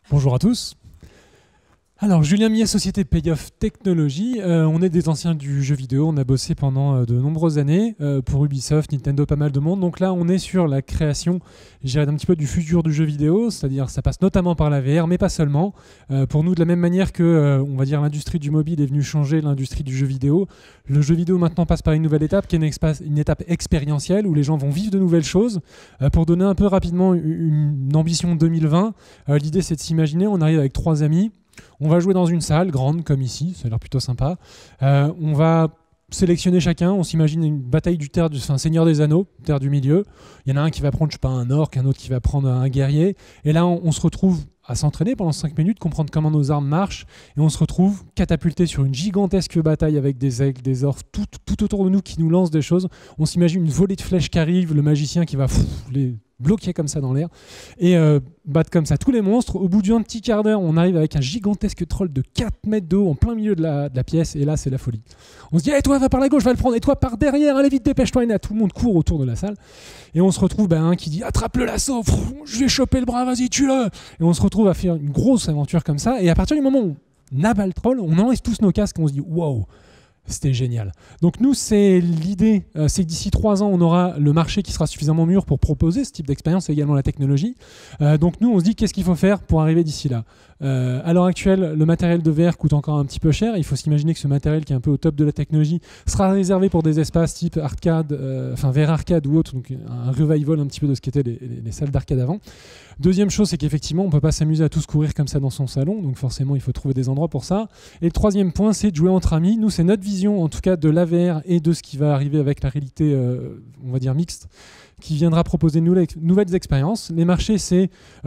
Bonjour à tous. Alors, Julien Millet, société Payoff Technologies. On est des anciens du jeu vidéo. On a bossé pendant de nombreuses années pour Ubisoft, Nintendo, pas mal de monde. Donc là, on est sur la création, je dirais, d'un petit peu du futur du jeu vidéo. C'est-à-dire, ça passe notamment par la VR, mais pas seulement. Pour nous, de la même manière que, on va dire, l'industrie du mobile est venue changer l'industrie du jeu vidéo, le jeu vidéo maintenant passe par une nouvelle étape, qui est une étape expérientielle où les gens vont vivre de nouvelles choses. Pour donner un peu rapidement une ambition 2020, l'idée, c'est de s'imaginer, on arrive avec 3 amis. On va jouer dans une salle grande comme ici, ça a l'air plutôt sympa. On va sélectionner chacun, on s'imagine une bataille du Seigneur des Anneaux, terre du milieu. Il y en a un qui va prendre, je sais pas, un orc, un autre qui va prendre un guerrier. Et là, on se retrouve à s'entraîner pendant 5 minutes, comprendre comment nos armes marchent, et on se retrouve catapulté sur une gigantesque bataille avec des aigles, des orques, tout autour de nous qui nous lancent des choses. On s'imagine une volée de flèches qui arrive, le magicien qui va les bloquer comme ça dans l'air, et battre comme ça tous les monstres. Au bout d'un petit quart d'heure, on arrive avec un gigantesque troll de 4 mètres de haut en plein milieu de la pièce, et là, c'est la folie. On se dit, hey, toi, va par la gauche, va le prendre, et toi, par derrière, allez vite, dépêche-toi, et là, tout le monde court autour de la salle, et on se retrouve, un qui dit, attrape le lasso, je vais choper le bras, vas-y, tue-le, et on se retrouve à faire une grosse aventure comme ça, et à partir du moment où on abat le troll, on enlève tous nos casques, on se dit, wow, c'était génial. Donc nous, c'est l'idée, c'est que d'ici 3 ans, on aura le marché qui sera suffisamment mûr pour proposer ce type d'expérience et également la technologie. Donc nous, on se dit qu'est-ce qu'il faut faire pour arriver d'ici là. À l'heure actuelle, le matériel de VR coûte encore un petit peu cher. Il faut s'imaginer que ce matériel qui est un peu au top de la technologie sera réservé pour des espaces type arcade, VR arcade ou autre, donc un revival un petit peu de ce qu'étaient les salles d'arcade avant. Deuxième chose, c'est qu'effectivement, on ne peut pas s'amuser à tous courir comme ça dans son salon, donc forcément, il faut trouver des endroits pour ça. Et le troisième point, c'est de jouer entre amis. Nous, c'est notre vision, en tout cas, de l'AVR et de ce qui va arriver avec la réalité, on va dire, mixte, qui viendra proposer de nouvelles expériences. Les marchés, c'est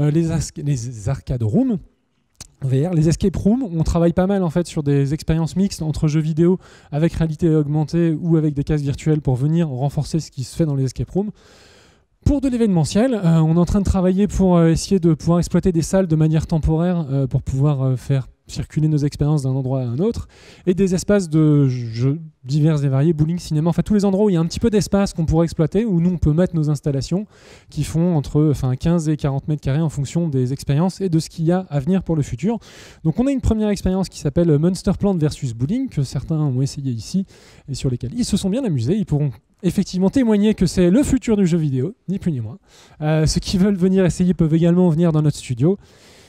les arcade rooms, VR, les escape rooms. On travaille pas mal en fait sur des expériences mixtes entre jeux vidéo avec réalité augmentée ou avec des casques virtuels pour venir renforcer ce qui se fait dans les escape rooms. Pour de l'événementiel, on est en train de travailler pour essayer de pouvoir exploiter des salles de manière temporaire pour pouvoir faire circuler nos expériences d'un endroit à un autre, et des espaces de jeux divers et variés, bowling, cinéma, enfin tous les endroits où il y a un petit peu d'espace qu'on pourrait exploiter, où nous on peut mettre nos installations qui font entre 15 et 40 mètres carrés en fonction des expériences et de ce qu'il y a à venir pour le futur. Donc on a une première expérience qui s'appelle Monster Plant versus Bowling, que certains ont essayé ici et sur lesquels ils se sont bien amusés. Ils pourront effectivement témoigner que c'est le futur du jeu vidéo, ni plus ni moins. Ceux qui veulent venir essayer peuvent également venir dans notre studio.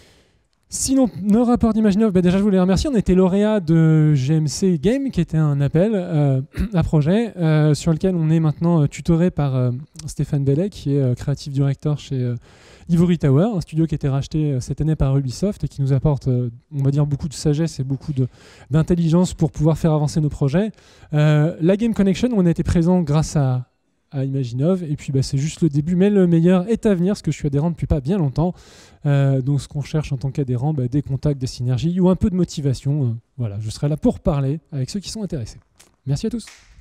Sinon, nos rapports d'Imaginov, déjà je voulais remercier, on était lauréat de GMC Game, qui était un appel à projet, sur lequel on est maintenant tutoré par Stéphane Bellet, qui est Creative Director chez Ivory Tower, un studio qui a été racheté cette année par Ubisoft et qui nous apporte, on va dire, beaucoup de sagesse et beaucoup d'intelligence pour pouvoir faire avancer nos projets. La Game Connection, on a été présent grâce à Imaginov, et puis c'est juste le début, mais le meilleur est à venir, parce que je suis adhérent depuis pas bien longtemps. Donc ce qu'on cherche en tant qu'adhérent, des contacts, des synergies ou un peu de motivation. Voilà, je serai là pour parler avec ceux qui sont intéressés. Merci à tous.